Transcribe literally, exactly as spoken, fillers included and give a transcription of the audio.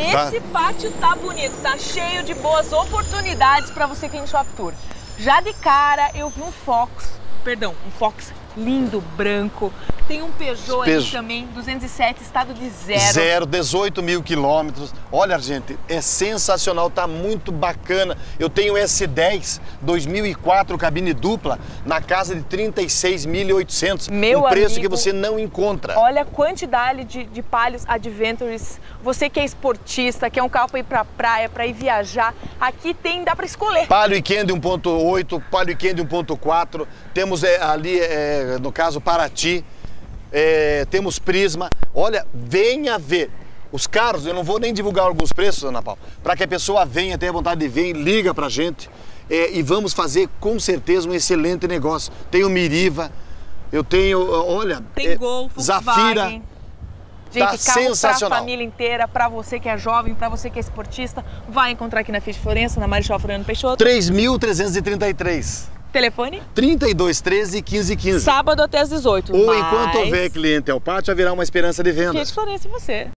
esse pátio tá bonito, tá cheio de boas oportunidades para você que tem Shop Tour. Já de cara eu vi um Fox, perdão, um Fox lindo, branco. Tem um Peugeot Peugeot. ali também, duzentos e sete, estado de zero. Zero, dezoito mil quilômetros. Olha, gente, é sensacional, tá muito bacana. Eu tenho S dez dois mil e quatro, cabine dupla, na casa de trinta e seis mil e oitocentos. Meu um preço amigo, que você não encontra. Olha a quantidade de, de Palio Adventures. Você que é esportista, quer um carro para ir pra praia, para ir viajar, aqui tem, dá para escolher. Palio Weekend um ponto oito, Palio Weekend um ponto quatro, temos é, ali, é, no caso, Paraty. É, temos Prisma. Olha, venha ver. Os carros, eu não vou nem divulgar alguns preços, Ana Paula, para que a pessoa venha, tenha vontade de vir, liga pra gente é, e vamos fazer com certeza um excelente negócio. Tem o Miriva, eu tenho, olha, Tem é, Gol, Zafira. Volkswagen. Gente, Tá carro sensacional. pra família inteira, pra você que é jovem, pra você que é esportista, vai encontrar aqui na Fiat Florença, na Marechal Floriano Peixoto. três mil trezentos e trinta e três. Telefone? trinta e dois, treze, quinze, quinze. Sábado até às dezoito. Ou Mas... enquanto houver cliente ao pátio, haverá uma esperança de vendas. Fiat Florença e você.